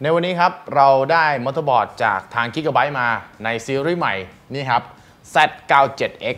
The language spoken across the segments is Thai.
ในวันนี้ครับเราได้มอเตอร์บอร์ดจากทาง Gigabyte มาในซีรีส์ใหม่นี่ครับ Z97X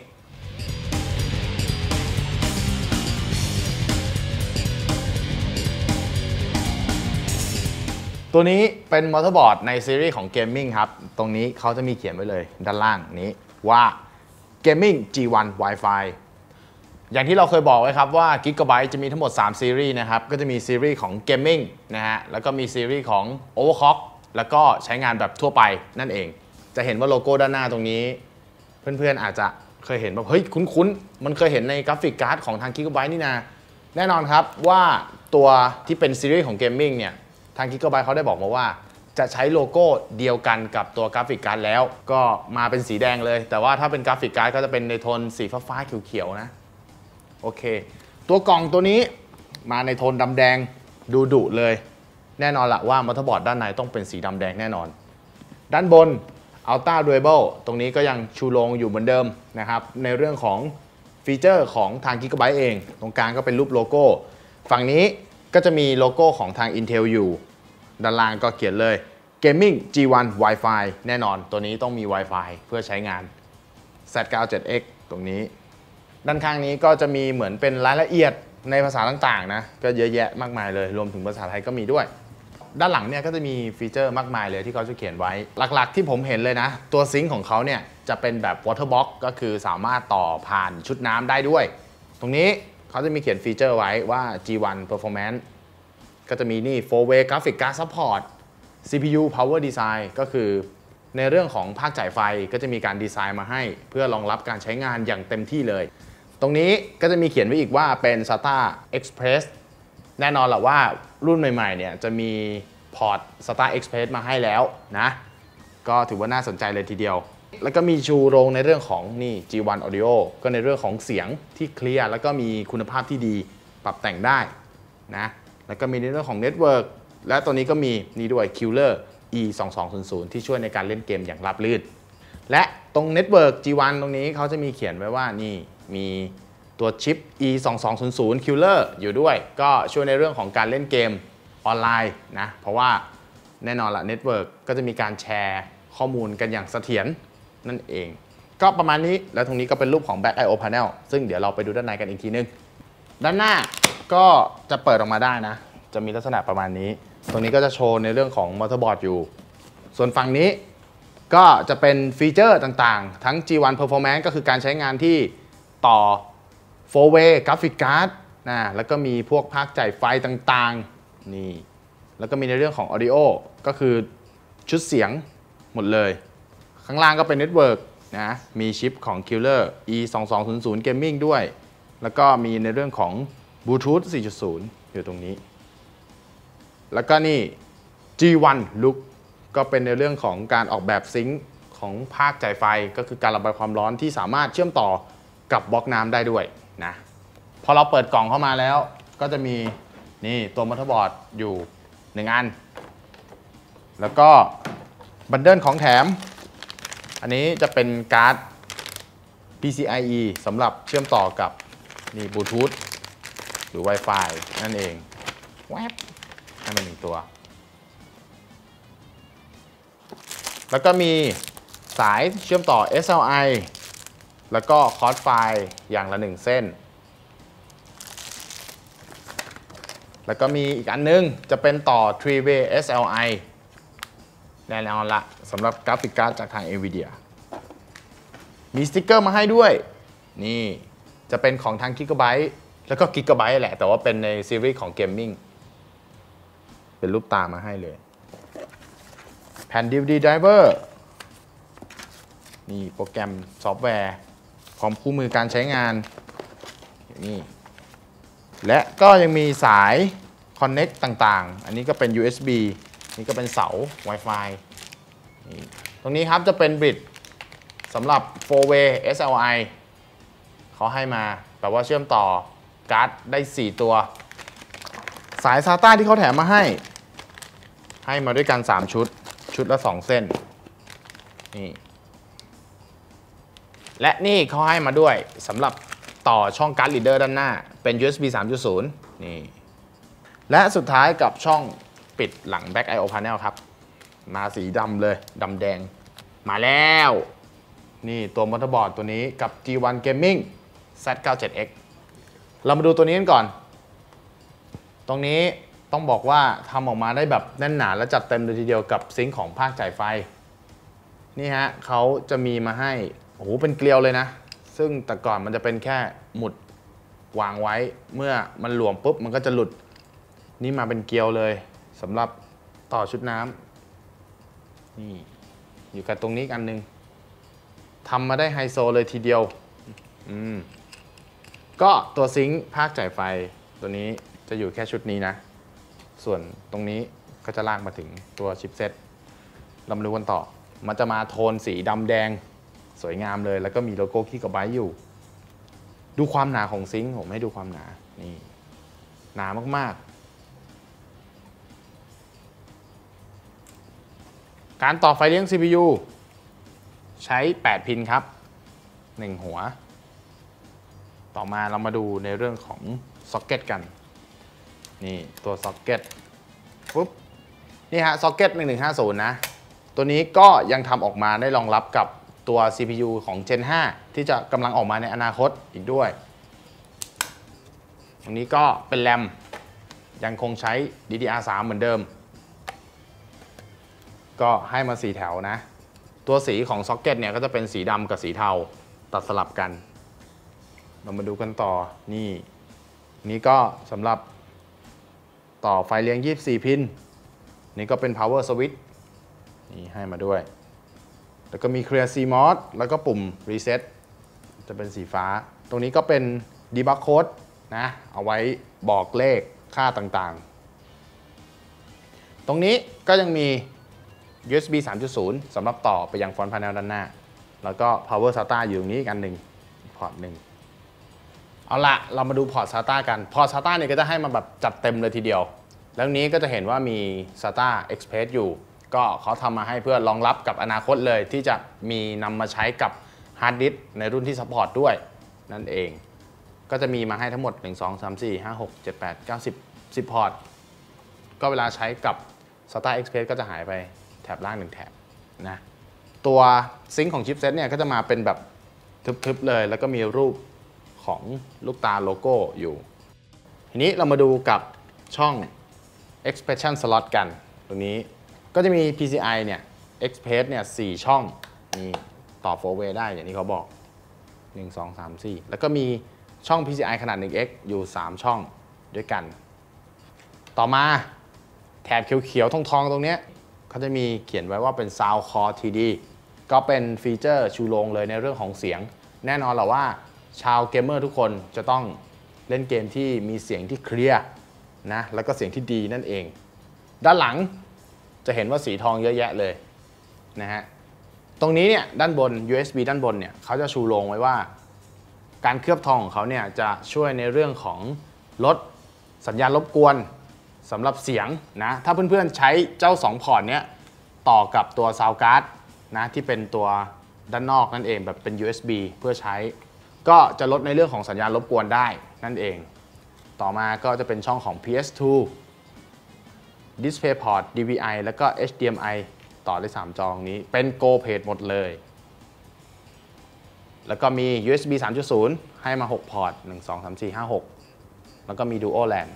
ตัวนี้เป็นมอเตอร์บอร์ดในซีรีส์ของเกมมิ่งครับตรงนี้เขาจะมีเขียนไว้เลยด้านล่างนี้ว่า Gaming G1 Wi-Fi อย่างที่เราเคยบอกไว้ครับว่า Gigabyte จะมีทั้งหมด3ซีรีส์นะครับก็จะมีซีรีส์ของ Gaming นะฮะแล้วก็มีซีรีส์ของ Overclock แล้วก็ใช้งานแบบทั่วไปนั่นเองจะเห็นว่าโลโก้ด้านหน้าตรงนี้เพื่อนๆอาจจะเคยเห็นแบบเฮ้ยคุ้นๆมันเคยเห็นในกราฟิกการ์ดของทาง Gigabyte นี่นะแน่นอนครับว่าตัวที่เป็นซีรีส์ของ Gaming เนี่ยทาง Gigabyte เขาได้บอกมาว่าจะใช้โลโก้เดียวกันกับตัวกราฟิกการ์ดแล้วก็มาเป็นสีแดงเลยแต่ว่าถ้าเป็นกราฟิกการ์ดก็จะเป็นในโทนสีฟ้าๆเขียวๆนะโอเคตัวกล่องตัวนี้มาในโทนดำแดงดุเลยแน่นอนละว่ามอเตอร์บอร์ดด้านในต้องเป็นสีดำแดงแน่นอนด้านบน Ultra Durable ตรงนี้ก็ยังชูโรงอยู่เหมือนเดิมนะครับในเรื่องของฟีเจอร์ของทาง Gigabyte เองตรงกลางก็เป็นรูปโลโก้ฝั่งนี้ก็จะมีโลโก้ของทาง Intel อยู่ด้านล่างก็เขียนเลย Gaming G1 Wi-Fi แน่นอนตัวนี้ต้องมี Wi-Fi เพื่อใช้งาน Z97X ตรงนี้ด้านข้างนี้ก็จะมีเหมือนเป็นรายละเอียดในภาษาต่างๆนะก็เยอะแยะมากมายเลยรวมถึงภาษาไทยก็มีด้วยด้านหลังเนี่ยก็จะมีฟีเจอร์มากมายเลยที่เขาจะเขียนไว้หลักๆที่ผมเห็นเลยนะตัวซิงค์ของเขาเนี่ยจะเป็นแบบ water box ก็คือสามารถต่อผ่านชุดน้ำได้ด้วยตรงนี้เขาจะมีเขียนฟีเจอร์ไว้ว่า G1 Performance ก็จะมีนี่ 4-way Graphic Card Support CPU Power Design ก็คือในเรื่องของภาคจ่ายไฟก็จะมีการดีไซน์มาให้เพื่อรองรับการใช้งานอย่างเต็มที่เลยตรงนี้ก็จะมีเขียนไว้อีกว่าเป็น SATA Express แน่นอนแหละว่ารุ่นใหม่ๆเนี่ยจะมีพอร์ต SATA Express มาให้แล้วนะก็ถือว่าน่าสนใจเลยทีเดียวแล้วก็มีชูโรงในเรื่องของนี่ G1 Audio ก็ในเรื่องของเสียงที่เคลียร์แล้วก็มีคุณภาพที่ดีปรับแต่งได้นะแล้วก็มีในเรื่องของ Network และตัวนี้ก็มีนี่ด้วย Killer E2200 ที่ช่วยในการเล่นเกมอย่างราบรื่นและตรง Network G1 ตรงนี้เขาจะมีเขียนไว้ว่านี่มีตัวชิป E2200 Killer อยู่ด้วยก็ช่วยในเรื่องของการเล่นเกมออนไลน์นะเพราะว่าแน่นอนละ Network ก็จะมีการแชร์ข้อมูลกันอย่างเสถียรนั่นเองก็ประมาณนี้แล้วตรงนี้ก็เป็นรูปของ Back I/O Panel ซึ่งเดี๋ยวเราไปดูด้านในกันอีกทีนึงด้านหน้าก็จะเปิดออกมาได้นะจะมีลักษณะประมาณนี้ตรงนี้ก็จะโชว์ในเรื่องของมอเตอร์บอร์ดอยู่ส่วนฝั่งนี้ก็จะเป็นฟีเจอร์ต่างๆทั้ง G1 Performance ก็คือการใช้งานที่ต่อ 4-way Graphic Card นะแล้วก็มีพวกภาคจ่ายไฟต่างๆนี่แล้วก็มีในเรื่องของ Audio ก็คือชุดเสียงหมดเลยข้างล่างก็เป็น Network นะมีชิปของ Killer E2200 Gaming ด้วยแล้วก็มีในเรื่องของ Bluetooth 4.0 อยู่ตรงนี้แล้วก็นี่ G1 Look ก็เป็นในเรื่องของการออกแบบซิงค์ของภาคจ่ายไฟก็คือการระบายความร้อนที่สามารถเชื่อมต่อกับบล็อกน้ำได้ด้วยนะพอเราเปิดกล่องเข้ามาแล้วก็จะมีนี่ตัวมอเตอร์บอร์ดอยู่1อันแล้วก็บันเดิลของแถมอันนี้จะเป็นการ์ด PCIe สำหรับเชื่อมต่อกับนี่บลูทูธหรือ Wi-Fi นั่นเองแวบให้มัน1ตัวแล้วก็มีสายเชื่อมต่อ SLI แล้วก็คอร์สไฟอย่างละ1เส้นแล้วก็มีอีกอันนึงจะเป็นต่อ 3-way SLI แน่นอนละสำหรับกราฟิกการ์ดจากทาง NVIDIA มีสติ๊กเกอร์มาให้ด้วยนี่จะเป็นของทาง Gigabyte แล้วก็ Gigabyte แหละแต่ว่าเป็นในซีรีส์ของ Gaming เป็นรูปตามาให้เลยแผ่น DVD Driver นี่โปรแกรมซอฟต์แวร์พร้อมคู่มือการใช้งานนี่และก็ยังมีสาย Connect ต่างๆอันนี้ก็เป็น USB นี่ก็เป็นเสา Wi-Fi นี่ตรงนี้ครับจะเป็นบริดสำหรับ 4-way SLI เขาให้มาแปลว่าเชื่อมต่อการ์ดได้4ตัวสาย SATA ที่เขาแถมมาให้มาด้วยกัน3ชุดละ2เส้นนี่และนี่เขาให้มาด้วยสำหรับต่อช่องการ์ดรีดเดอร์ด้านหน้าเป็น USB 3.0 นี่และสุดท้ายกับช่องปิดหลัง Back I/O Panel ครับมาสีดำเลยดำแดงมาแล้วนี่ตัวมอเตอร์บอร์ดตัวนี้กับ G1 Gaming Z97X เรามาดูตัวนี้กันก่อนตรงนี้ต้องบอกว่าทำออกมาได้แบบแน่นหนาและจัดเต็มเลยทีเดียวกับซิงค์ของภาคจ่ายไฟนี่ฮะเขาจะมีมาให้โอ้โหเป็นเกลียวเลยนะซึ่งแต่ก่อนมันจะเป็นแค่หมุดวางไว้เมื่อมันหลวมปุ๊บมันก็จะหลุดนี่มาเป็นเกลียวเลยสำหรับต่อชุดน้ำนี่อยู่กับตรงนี้อันนึงทำมาได้ไฮโซเลยทีเดียวก็ตัวซิงค์ภาคจ่ายไฟตัวนี้จะอยู่แค่ชุดนี้นะส่วนตรงนี้ก็จะลากมาถึงตัวชิปเซ็ตเรามาดูกันต่อมันจะมาโทนสีดำแดงสวยงามเลยแล้วก็มีโลโก้Gigabyteอยู่ดูความหนาของซิงค์ผมให้ดูความหนานี่หนามากๆการต่อไฟเลี้ยง CPU ใช้8พินครับ1หัวต่อมาเรามาดูในเรื่องของซ็อกเก็ตกันนี่ตัวซ็อกเก็ตปุ๊บนี่ฮะซ็อกเก็ต1150นะตัวนี้ก็ยังทำออกมาได้รองรับกับตัว CPU ของ Gen 5 ที่จะกำลังออกมาในอนาคตอีกด้วยตรงนี้ก็เป็นแรมยังคงใช้ DDR3 เหมือนเดิมก็ให้มา4แถวนะตัวสีของซ็อกเก็ตเนี่ยก็จะเป็นสีดำกับสีเทาตัดสลับกันเรามาดูกันต่อนี่ก็สำหรับต่อไฟเลี้ยง24พินนี่ก็เป็น power switch นี่ให้มาด้วยแล้วก็มี clear CMOS แล้วก็ปุ่ม reset จะเป็นสีฟ้าตรงนี้ก็เป็น debug code นะเอาไว้บอกเลขค่าต่างๆตรงนี้ก็ยังมี USB 3.0 สำหรับต่อไปยัง front panel ด้านหน้าแล้วก็ power SATA อยู่ตรงนี้อีกอันหนึ่งพอร์ตหนึ่งเอาละเรามาดูพอร์ต SATA กันพอร์ต SATA เนี่ยก็จะให้มาแบบจัดเต็มเลยทีเดียวแล้วนี้ก็จะเห็นว่ามี SATA Express อยู่ก็เขาทำมาให้เพื่อรองรับกับอนาคตเลยที่จะมีนำมาใช้กับฮาร์ดดิสก์ในรุ่นที่ซัพพอร์ตด้วยนั่นเองก็จะมีมาให้ทั้งหมด1 2 3 4 5 6 7 8 9 10 10พอร์ตก็เวลาใช้กับ SATA Express ก็จะหายไปแถบล่าง1แถบนะตัวซิงค์ของชิปเซ็ตเนี่ยก็จะมาเป็นแบบทึบๆเลยแล้วก็มีรูปของลูกตาโลโก้อยู่ทีนี้เรามาดูกับช่อง expression slot กันตรงนี้ก็จะมี PCI เนี่ย Express เนี่ย4ช่องนี่ต่อ 4 way ได้อย่างที่เขาบอก1 2 3 4แล้วก็มีช่อง PCI ขนาด 1x อยู่3ช่องด้วยกันต่อมาแถบเขียวๆทองๆตรงนี้เขาจะมีเขียนไว้ว่าเป็น Sound Core TD ก็เป็นฟีเจอร์ชูโรงเลยในเรื่องของเสียงแน่นอนแหละว่าชาวเกมเมอร์ทุกคนจะต้องเล่นเกมที่มีเสียงที่เคลียร์นะแล้วก็เสียงที่ดีนั่นเองด้านหลังจะเห็นว่าสีทองเยอะแยะเลยนะฮะตรงนี้เนี่ยด้านบน USB ด้านบนเนี่ยเขาจะชูโรงไว้ว่าการเคลือบทองของเขาเนี่ยจะช่วยในเรื่องของลดสัญญาณรบกวนสำหรับเสียงนะถ้าเพื่อนๆใช้เจ้า2พอร์ตเนี้ยต่อกับตัวซาวด์การ์ดนะที่เป็นตัวด้านนอกนั่นเองแบบเป็น USB เพื่อใช้ก็จะลดในเรื่องของสัญญาณรบกวนได้นั่นเองต่อมาก็จะเป็นช่องของ PS2 DisplayPort DVI แล้วก็ HDMI ต่อได้3จอตรงนี้เป็น Go Page หมดเลยแล้วก็มี USB 3.0 ให้มา6พอร์ต1 2 3 4 5 6แล้วก็มี Dual LAN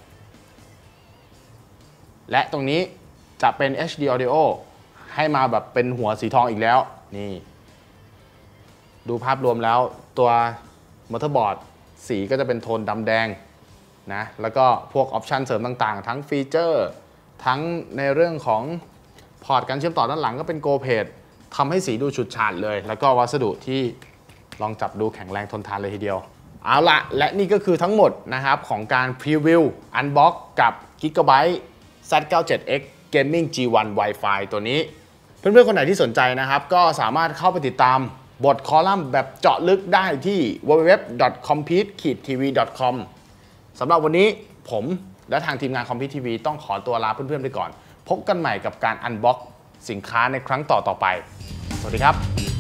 และตรงนี้จะเป็น HD Audio ให้มาแบบเป็นหัวสีทองอีกแล้วนี่ดูภาพรวมแล้วตัวมอเตอร์บอร์ดสีก็จะเป็นโทนดำแดงนะแล้วก็พวกออปชันเสริมต่างๆทั้งฟีเจอร์ทั้งในเรื่องของพอร์ตการเชื่อมต่อด้านหลังก็เป็น Go Page ทำให้สีดูฉูดฉาดเลยแล้วก็วัสดุที่ลองจับดูแข็งแรงทนทานเลยทีเดียวเอาละและนี่ก็คือทั้งหมดนะครับของการพรีวิวอันบ็อกกับ Gigabyte Z97X Gaming G1 Wi-Fi ตัวนี้เพื่อนๆคนไหนที่สนใจนะครับก็สามารถเข้าไปติดตามบทคอลัมน์แบบเจาะลึกได้ที่ www.compete-tv.com สำหรับวันนี้ผมและทางทีมงาน Compete TV ต้องขอตัวลาเพื่อนๆไปก่อนพบกันใหม่กับการอันบ็อกสินค้าในครั้งต่อไปสวัสดีครับ